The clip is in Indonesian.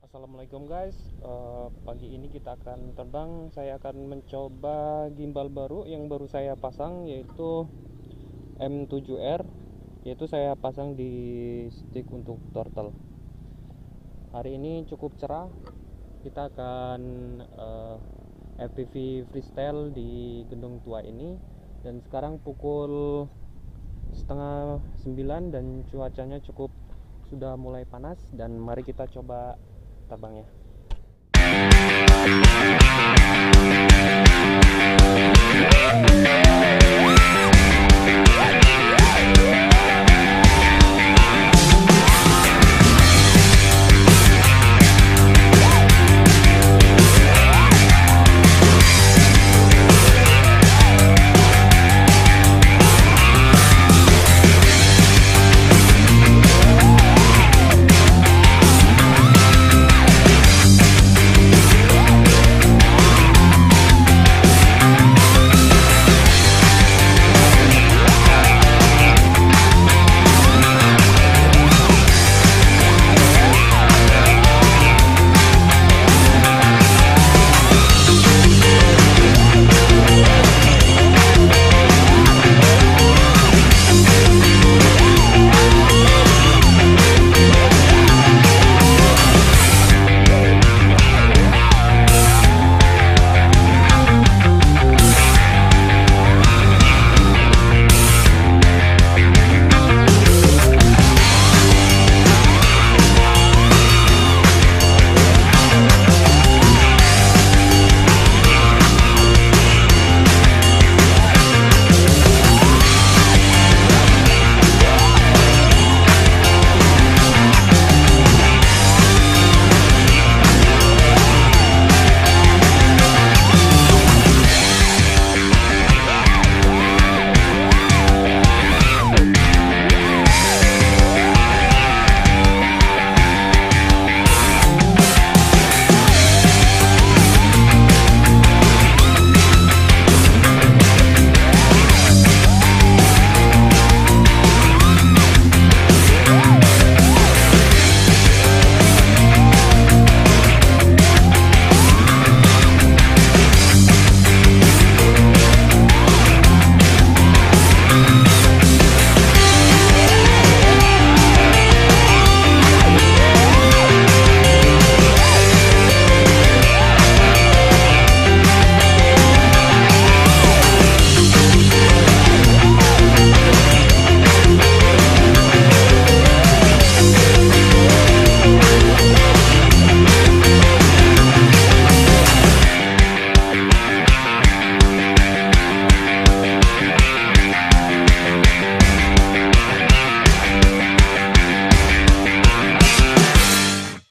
Assalamualaikum guys. Pagi ini kita akan terbang. Saya akan mencoba gimbal baru yang baru saya pasang, yaitu M7R, yaitu saya pasang di stick untuk turtle. Hari ini cukup cerah. Kita akan FPV freestyle di Gendung Tua ini. Dan sekarang pukul setengah 9 dan cuacanya cukup sudah mulai panas, dan mari kita coba terbangnya.